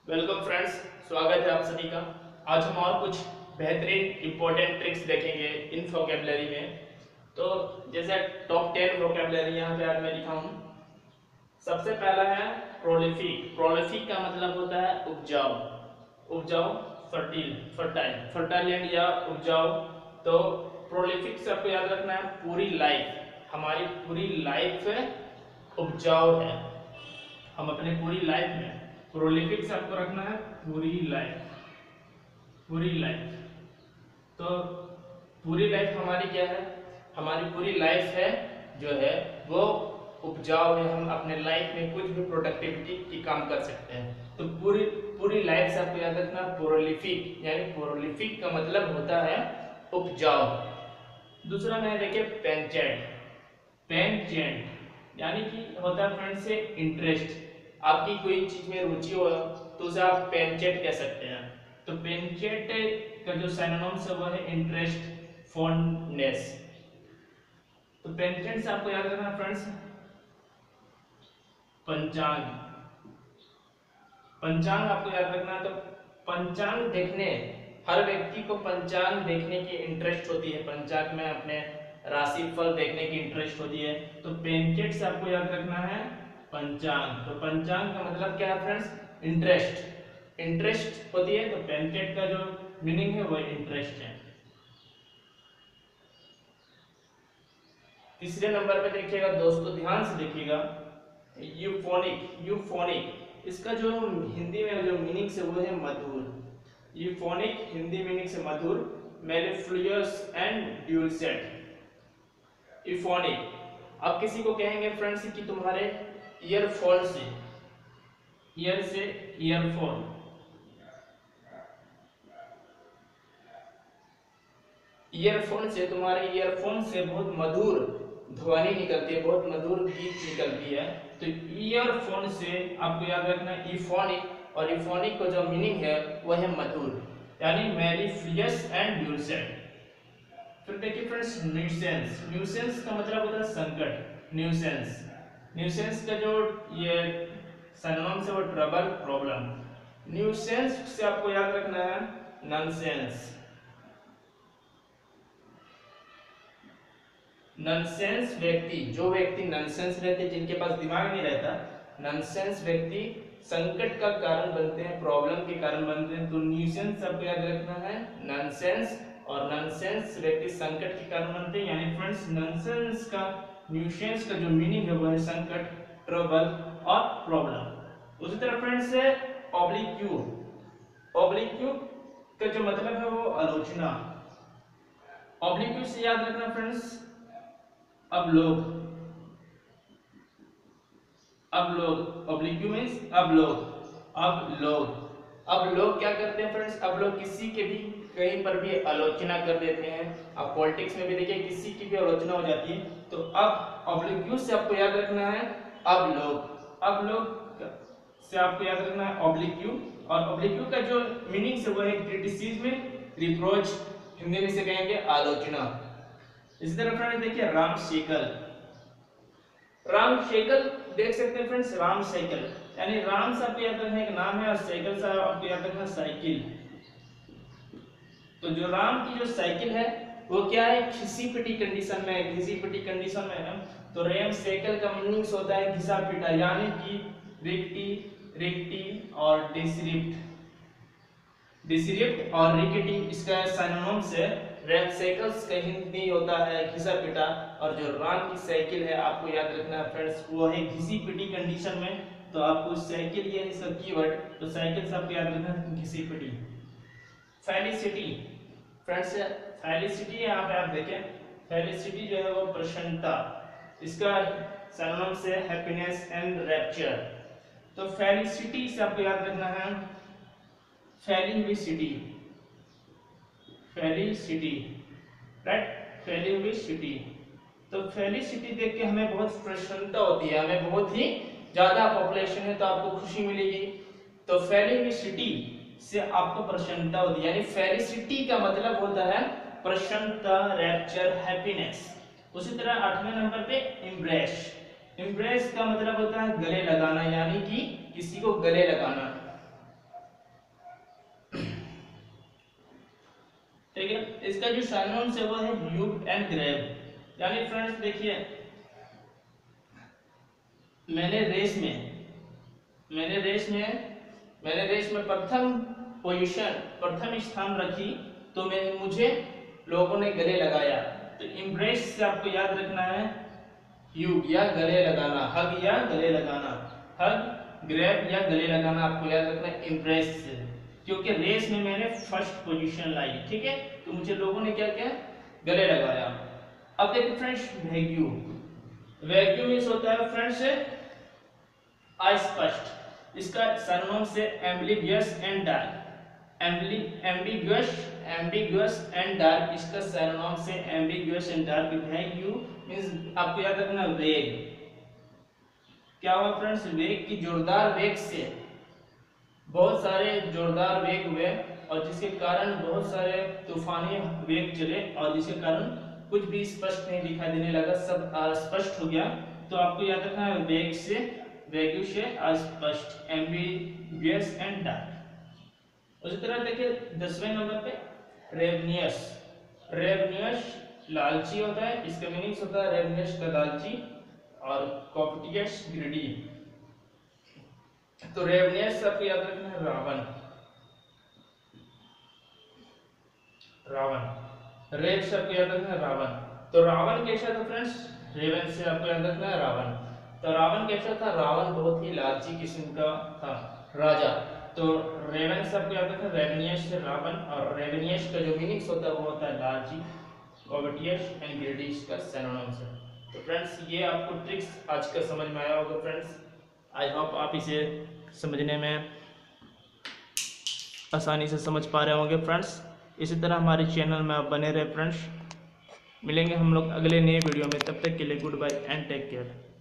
Welcome friends, स्वागत है आप सभी का। आज हम और कुछ बेहतरीन इंपॉर्टेंट ट्रिक्स देखेंगे इन वोकैबुलरी में। तो जैसे टॉप 10 वोकैबुलरी यहाँ पे आज मैं लिखा हूँ। सबसे पहला है प्रोलिफिक। प्रोलिफिक का मतलब होता है उपजाऊ, उपजाऊ, फर्टाइल, फर्टाइल, फर्टाइल लैंड या उपजाऊ। तो प्रोलिफिक से आपको याद रखना है पूरी लाइफ, हमारी पूरी लाइफ उपजाऊ है। हम अपने पूरी लाइफ में प्रोलिफिक से आपको रखना है पूरी लाइफ, पूरी लाइफ। तो पूरी लाइफ हमारी क्या है? हमारी पूरी लाइफ है जो है वो उपजाऊ है। हम अपने लाइफ में कुछ भी प्रोडक्टिविटी की काम कर सकते हैं। तो पूरी पूरी लाइफ से आपको याद रखना प्रोलिफिक, यानी प्रोलिफिक का मतलब होता है उपजाऊ। दूसरा मैं देखिए पेंचेंट। पेंचेंट यानी कि होता है फ्रेंड से इंटरेस्ट। आपकी कोई चीज में रुचि हो तो उसे आप पेंचेंट कह सकते हैं। तो पेंचेंट का जो सिनोनिम्स है वो है इंटरेस्ट, फॉन्डनेस। तो पेंचेंट से आपको याद रखना फ्रेंड्स पंचांग। पंचांग आपको याद रखना है। तो पंचांग देखने, हर व्यक्ति को पंचांग देखने की इंटरेस्ट होती है। पंचांग में अपने राशिफल देखने की इंटरेस्ट होती है। तो पेंचेंट से आपको याद रखना है पंचांग। तो पंचांग का मतलब क्या है फ्रेंड्स? इंटरेस्ट, इंटरेस्ट होती है। तो पेंचेंट का जो मीनिंग है वो इंटरेस्ट है। तीसरे नंबर पे देखिएगा दोस्तों, ध्यान से देखिएगा, यूफोनिक। यूफोनिक इसका जो हिंदी में जो मीनिंग है वो है मधुर। यूफोनिक हिंदी मीनिंग से मधुर, मेलोडियस एंड ड्यूलसेट। यूफोनिक आप किसी को कहेंगे फ्रेंड्स कि तुम्हारे ईयरफोन से, ईयर से ईयरफोन, ईयरफोन से, तुम्हारे ईयरफोन से बहुत मधुर ध्वनि निकलती है, बहुत मधुर गीत निकलती है। तो ईयरफोन से आपको याद रखना इफोनिक, और इफोनिक का जो मीनिंग है वह है मधुर, यानी मेलिफियस एंड ड्यूलसेट। फिर देखिए फ्रेंड्स न्यूसेंस। न्यूसेंस का मतलब होता है संकट, न्यूसेंस। न्यूसेंस का जो ये सिनोनिम से वो ट्रबल, प्रॉब्लम। न्यूसेंस से आपको याद रखना है नॉनसेंस। नॉनसेंस व्यक्ति, जो व्यक्ति नॉनसेंस रहते, जिनके पास दिमाग नहीं रहता, नॉनसेंस व्यक्ति संकट का कारण बनते हैं, प्रॉब्लम के कारण बनते हैं। तो न्यूसेंस आपको याद रखना है नॉनसेंस, और नॉनसेंस व्यक्ति संकट के कारण बनते हैं। यानी फ्रेंड्स नॉनसेंस का, न्यूसेंस का जो मीनिंग है वो है संकट, ट्रबल और प्रॉब्लम। उसी तरह फ्रेंड्स है ऑब्लिक्यू। ऑब्लिक्यू का जो मतलब है वो आलोचना। ऑब्लिक्यू से याद रखना फ्रेंड्स अब लोग, अब लोग, ऑब्लिक्यू मींस अब लोग, अब लोग, अब लोग क्या करते हैं फ्रेंड्स? अब लोग किसी के भी कहीं पर भी आलोचना कर देते हैं। अब पॉलिटिक्स में भी देखिए किसी की भी आलोचना हो जाती है। तो अब ऑब्लिक्यू से आपको याद रखना है अब लोग। अब लोग से आपको याद रखना है ऑब्लिक्यू। और ऑब्लिक्यू का जो मीनिंग है वो है क्रिटिसिज्म, रिप्रोच, हिंदी में से कहेंगे आलोचना। इसी तरह फ्रेंड्स देखिए राम शेकल। राम शेकल देख सकते हैं फ्रेंड्स, राम साइकिल, यानी राम से आपको याद रखना एक नाम है और साइकिल से आपको याद रखना साइकिल। तो जो राम की जो साइकिल है वो क्या है? घिसी पिटी कंडीशन में, घिसी पिटी कंडीशन में है। तो रेम साइकिल का मीनिंग होता है घिसा पिटा, यानी कि रिक्टी, रिक्टी और डिसरिप्ट, डिसरिप्ट और रिक्टी इसका सिनोनिम्स है। रेम साइकिल्स का हिंदी होता है घिसा पिटा, और जो राम की साइकिल है आपको याद रखना है फ्रेंड्स वो है घिसी पिटी कंडीशन में। तो आपको साइकिल ये इसका कीवर्ड, तो साइकिल से आपको याद रखना है घिसी पिटी। फेलिसिटी फ्रेंड्स, फेलिसिटी यहाँ पे आप देखें, फेलिसिटी जो है वो प्रसन्नता, इसका सिनोनिम्स है हैप्पीनेस एंड रैप्चर। तो फेलिसिटी से आपको याद रखना है फैली हुई सिटी, फैली सिटी, राइट, फैली हुई सिटी। तो फैली सिटी देख के हमें बहुत प्रसन्नता होती है, हमें बहुत ही ज्यादा पॉपुलेशन है तो आपको खुशी मिलेगी। तो फैली हुई सिटी से आपको प्रसन्नता होती है, यानी फैली सिटी का मतलब होता है प्रसन्नता, रैप्चर, हैप्पीनेस। उसी तरह 8वें नंबर पे इम्ब्रेस। इम्ब्रेस का मतलब होता है गले लगाना, यानी कि किसी को गले लगाना। इसका जो साइनोनिम्स है वो है ह्यूग एंड ग्रेव। यानी फ्रेंड्स देखिए, मैंने रेस में प्रथम स्थान रखी, तो मुझे लोगों ने गले लगाया। तो इम्प्रेस से आपको याद रखना है ह्यूग या गले लगाना, हग या गले लगाना, हग ग्रैब या गले लगाना आपको याद रखना है इम्प्रेस से, क्योंकि रेस में मैंने फर्स्ट पोजीशन लाई। ठीक है, तो मुझे लोगों ने क्या किया, गले लगाया। अब देखिए फ्रेंड्स, वैक्यूम मींस होता है फ्रेंड्स अस्पष्ट। इसका सिनोनिम से ambiguous and dark. Ambiguous and dark, इसका सिनोनिम से एम्बिगुअस एंड डार्क है। यू मींस आपको याद रखना वेग। क्या हुआ फ्रेंड्स, वेग की जोरदार वेग से बहुत सारे जोरदार वेग हुए और जिसके कारण बहुत सारे तूफानी वेग चले और जिसके कारण कुछ भी स्पष्ट नहीं दिखाई देने लगा, सब अस्पष्ट हो गया। तो आपको याद रखना है वेग से अस्पष्ट, एम्बिगुअस एंड डार्क। उसी तरह देखिए 10वें नंबर पे रेवनियस लालची होता है, इसका मीनिंग होता है रेवनियस का लालची और कॉपटियस ग्रीडी। तो रेवनियस आपको याद रखना है रावण। रेव से आपको याद रखना है रावण। तो रावण कैसा था फ्रेंड्स, रेवन से आपको याद रखना है रावण। तो रावण कैसा था, रावण बहुत ही लालची किस्म का था राजा। तो रेवन से आपको याद रखना है रेवनियस से रावण, और रेवनियस का जो मीनिंग होता है वो होता है लालची, कॉपटियस एंड ग्रीडी का सिनोनिम्स है। तो फ्रेंड्स ये आपको ट्रिक्स आज का समझ में आया होगा फ्रेंड्स। आई होप आप इसे समझने में आसानी से समझ पा रहे होंगे फ्रेंड्स। इसी तरह हमारे चैनल में आप बने रहे फ्रेंड्स। मिलेंगे हम लोग अगले नए वीडियो में, तब तक के लिए goodbye and take care.